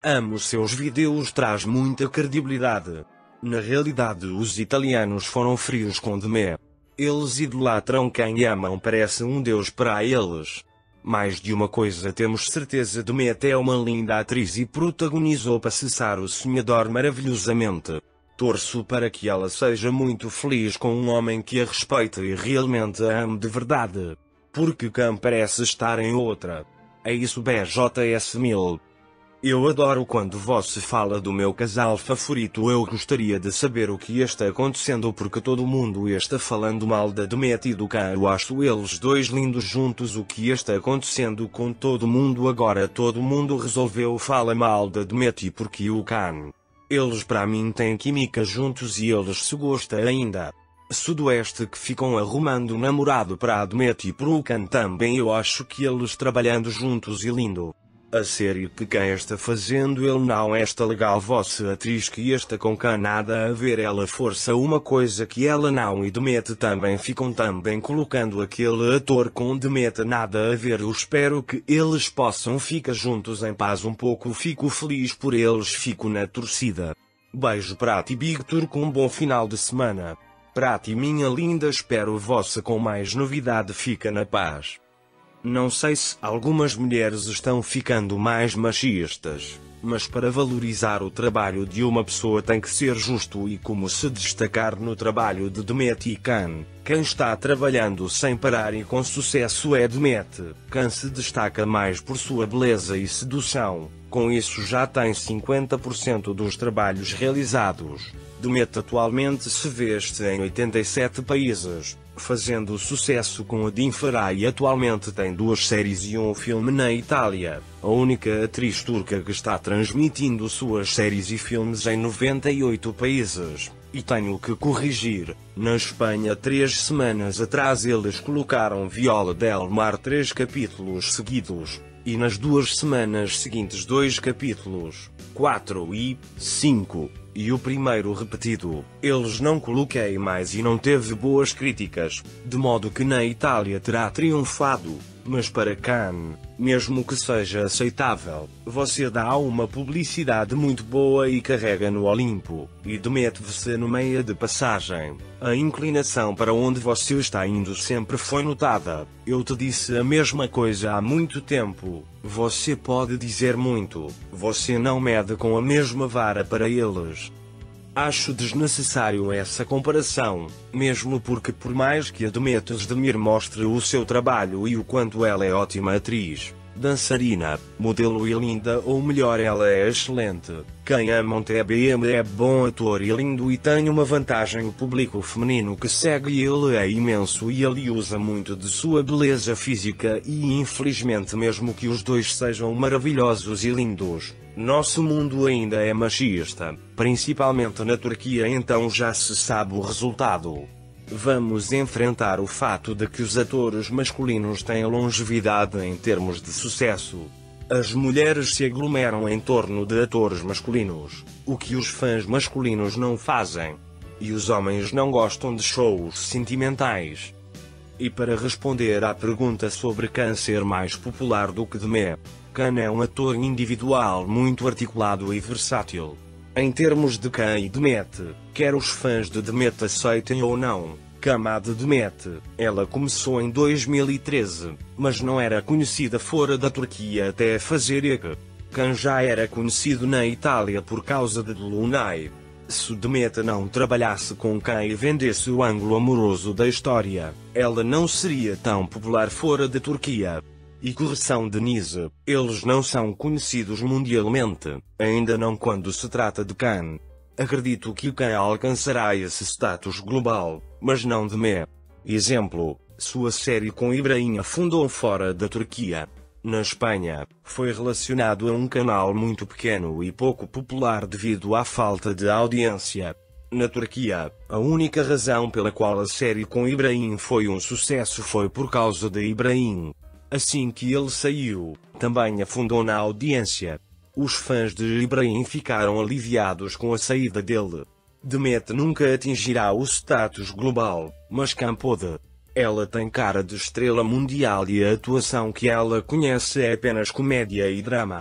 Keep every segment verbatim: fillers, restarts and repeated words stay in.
Amo seus vídeos, traz muita credibilidade. Na realidade, os italianos foram frios com Demé. Eles idolatram quem amam, parece um deus para eles. Mais de uma coisa temos certeza: Demé é uma linda atriz e protagonizou para cessar o sonhador maravilhosamente. Torço para que ela seja muito feliz com um homem que a respeite e realmente a ame de verdade. Porque Cam parece estar em outra. É isso, B J S mil. Eu adoro quando você fala do meu casal favorito. Eu gostaria de saber o que está acontecendo, porque todo mundo está falando mal da Demet e do Cam. Eu acho eles dois lindos juntos. O que está acontecendo com todo mundo agora? Todo mundo resolveu falar mal da Demet e porque o Cam. Eles para mim têm química juntos e eles se gostam ainda. Sudoeste que ficam arrumando namorado para a Demet e pro Cam também. Eu acho que eles trabalhando juntos e lindo. A série que quem está fazendo ele não está legal. Você atriz que está com Cam nada a ver, ela força uma coisa que ela não, e Demet também ficam também colocando aquele ator com Demet nada a ver. Eu espero que eles possam ficar juntos em paz um pouco. Fico feliz por eles, fico na torcida. Beijo para ti, Victor, com um bom final de semana. Para ti, minha linda, espero você com mais novidade. Fica na paz. Não sei se algumas mulheres estão ficando mais machistas, mas para valorizar o trabalho de uma pessoa tem que ser justo e como se destacar no trabalho de Demet e Cam. Quem está trabalhando sem parar e com sucesso é Demet. Cam se destaca mais por sua beleza e sedução, com isso já tem cinquenta por cento dos trabalhos realizados. Demet atualmente se veste em oitenta e sete países, fazendo sucesso com a Dinfara, e atualmente tem duas séries e um filme na Itália, a única atriz turca que está transmitindo suas séries e filmes em noventa e oito países. E tenho que corrigir, na Espanha três semanas atrás eles colocaram Viola del Mar três capítulos seguidos, e nas duas semanas seguintes dois capítulos, quatro e cinco. E o primeiro repetido, eles não coloquei mais e não teve boas críticas, de modo que na Itália terá triunfado, mas para Cam, mesmo que seja aceitável, você dá uma publicidade muito boa e carrega no Olimpo, e Demet-se no meio de passagem. A inclinação para onde você está indo sempre foi notada. Eu te disse a mesma coisa há muito tempo. Você pode dizer muito, você não mede com a mesma vara para eles. Acho desnecessário essa comparação, mesmo porque por mais que a Demet Özdemir mostre o seu trabalho e o quanto ela é ótima atriz, dançarina, modelo e linda, ou melhor, ela é excelente. Quem ama um T B M é bom ator e lindo e tem uma vantagem: o público feminino que segue ele é imenso e ele usa muito de sua beleza física e infelizmente mesmo que os dois sejam maravilhosos e lindos, nosso mundo ainda é machista, principalmente na Turquia, então já se sabe o resultado. Vamos enfrentar o fato de que os atores masculinos têm longevidade em termos de sucesso. As mulheres se aglomeram em torno de atores masculinos, o que os fãs masculinos não fazem. E os homens não gostam de shows sentimentais. E para responder à pergunta sobre Cam ser mais popular do que Demet, Cam é um ator individual muito articulado e versátil. Em termos de Cam e Demet, quer os fãs de Demet aceitem ou não, Cam a de Demet, ela começou em dois mil e treze, mas não era conhecida fora da Turquia até fazer E K. Cam já era conhecido na Itália por causa de Lunay. Se Demet não trabalhasse com Cam e vendesse o ângulo amoroso da história, ela não seria tão popular fora da Turquia. E correção, Denise, eles não são conhecidos mundialmente, ainda não quando se trata de Cam. Acredito que Cam alcançará esse status global, mas não Demet. Exemplo, sua série com Ibrahim afundou fora da Turquia. Na Espanha, foi relacionado a um canal muito pequeno e pouco popular devido à falta de audiência. Na Turquia, a única razão pela qual a série com Ibrahim foi um sucesso foi por causa de Ibrahim. Assim que ele saiu, também afundou na audiência. Os fãs de Ibrahim ficaram aliviados com a saída dele. Demet nunca atingirá o status global, mas Cam pode. Ela tem cara de estrela mundial e a atuação que ela conhece é apenas comédia e drama.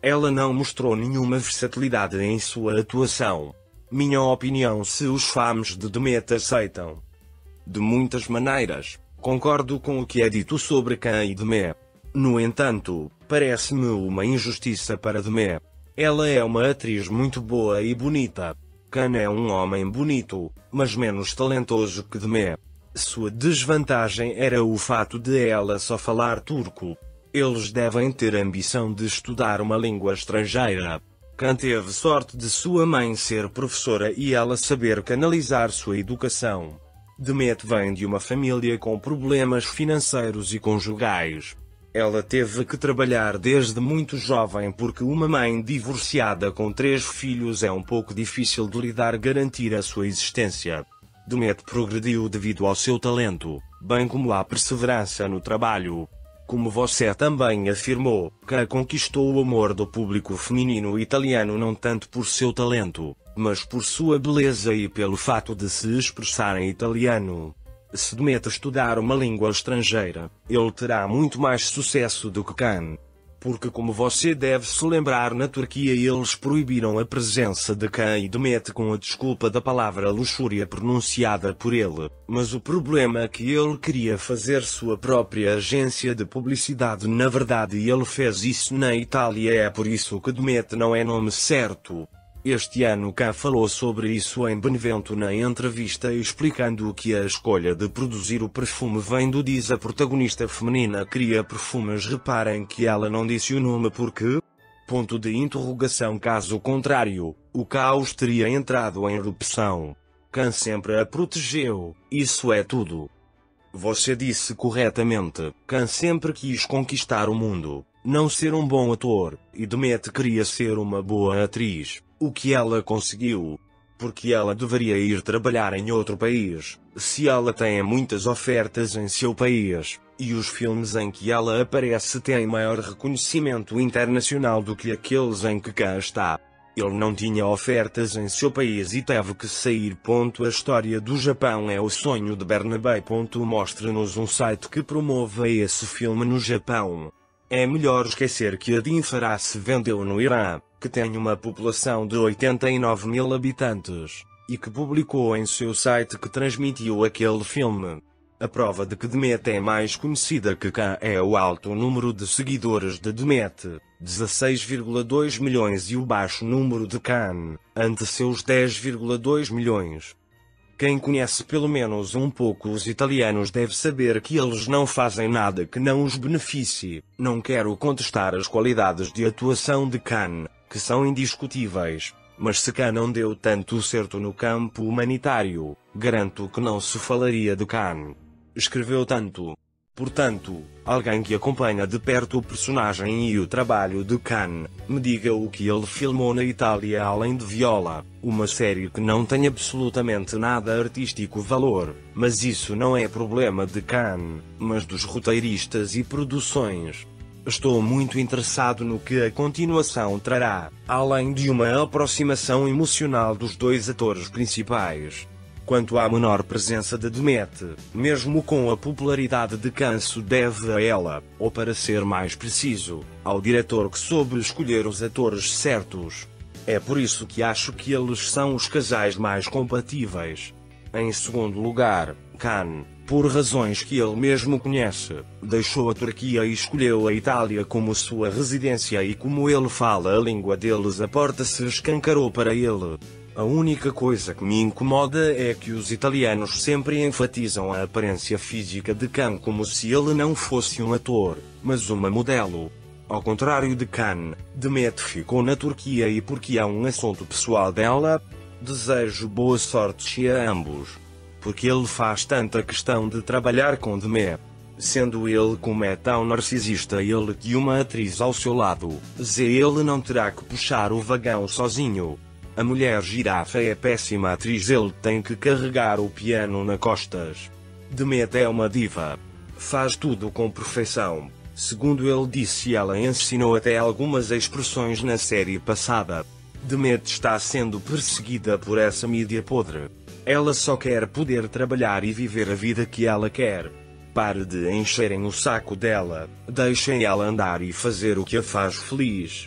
Ela não mostrou nenhuma versatilidade em sua atuação. Minha opinião: se os fãs de Demet aceitam de muitas maneiras, concordo com o que é dito sobre Khan e Demet. No entanto, parece-me uma injustiça para Demet. Ela é uma atriz muito boa e bonita. Khan é um homem bonito, mas menos talentoso que Demet. Sua desvantagem era o fato de ela só falar turco. Eles devem ter a ambição de estudar uma língua estrangeira. Khan teve sorte de sua mãe ser professora e ela saber canalizar sua educação. Demet vem de uma família com problemas financeiros e conjugais. Ela teve que trabalhar desde muito jovem porque uma mãe divorciada com três filhos é um pouco difícil de lidar garantir a sua existência. Demet progrediu devido ao seu talento, bem como à perseverança no trabalho. Como você também afirmou, Khan conquistou o amor do público feminino italiano não tanto por seu talento, mas por sua beleza e pelo fato de se expressar em italiano. Se Demet estudar uma língua estrangeira, ele terá muito mais sucesso do que Khan. Porque, como você deve se lembrar, na Turquia eles proibiram a presença de Khan e Demet com a desculpa da palavra luxúria pronunciada por ele, mas o problema é que ele queria fazer sua própria agência de publicidade. Na verdade ele fez isso na Itália, é por isso que Demet não é nome certo. Este ano Khan falou sobre isso em Benevento na entrevista, explicando que a escolha de produzir o perfume vem do diz a protagonista feminina cria perfumes. Reparem que ela não disse o nome porque... Ponto de interrogação. Caso contrário, o caos teria entrado em erupção. Khan sempre a protegeu, isso é tudo. Você disse corretamente, Khan sempre quis conquistar o mundo, não ser um bom ator, e Demet queria ser uma boa atriz. O que ela conseguiu. Porque ela deveria ir trabalhar em outro país, se ela tem muitas ofertas em seu país, e os filmes em que ela aparece têm maior reconhecimento internacional do que aqueles em que Khan está. Ele não tinha ofertas em seu país e teve que sair. A história do Japão é o sonho de Bernabé. Mostre-nos um site que promova esse filme no Japão. É melhor esquecer que a Din Farah se vendeu no Irã, que tem uma população de oitenta e nove mil habitantes, e que publicou em seu site que transmitiu aquele filme. A prova de que Demet é mais conhecida que Khan é o alto número de seguidores de Demet, dezesseis vírgula dois milhões, e o baixo número de Khan, ante seus dez vírgula dois milhões. Quem conhece pelo menos um pouco os italianos deve saber que eles não fazem nada que não os beneficie. Não quero contestar as qualidades de atuação de Khan, que são indiscutíveis, mas se Khan não deu tanto certo no campo humanitário, garanto que não se falaria de Khan. Escreveu tanto. Portanto, alguém que acompanha de perto o personagem e o trabalho de Khan, me diga o que ele filmou na Itália além de Viola, uma série que não tem absolutamente nada artístico valor, mas isso não é problema de Khan, mas dos roteiristas e produções. Estou muito interessado no que a continuação trará, além de uma aproximação emocional dos dois atores principais. Quanto à menor presença de Demet, mesmo com a popularidade de Khan, se deve a ela, ou para ser mais preciso, ao diretor que soube escolher os atores certos. É por isso que acho que eles são os casais mais compatíveis. Em segundo lugar, Khan, por razões que ele mesmo conhece, deixou a Turquia e escolheu a Itália como sua residência, e como ele fala a língua deles, a porta se escancarou para ele. A única coisa que me incomoda é que os italianos sempre enfatizam a aparência física de Khan como se ele não fosse um ator, mas uma modelo. Ao contrário de Khan, Demet ficou na Turquia e porque é um assunto pessoal dela, desejo boa sorte a ambos. Porque ele faz tanta questão de trabalhar com Demet. Sendo ele como é tão narcisista, ele e uma atriz ao seu lado, Zé, ele não terá que puxar o vagão sozinho. A mulher girafa é péssima atriz, ele tem que carregar o piano nas costas. Demet é uma diva. Faz tudo com perfeição. Segundo ele disse, ela ensinou até algumas expressões na série passada. Demet está sendo perseguida por essa mídia podre. Ela só quer poder trabalhar e viver a vida que ela quer. Pare de encherem o saco dela, deixem ela andar e fazer o que a faz feliz.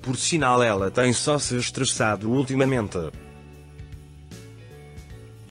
Por sinal, ela tem só se estressado ultimamente.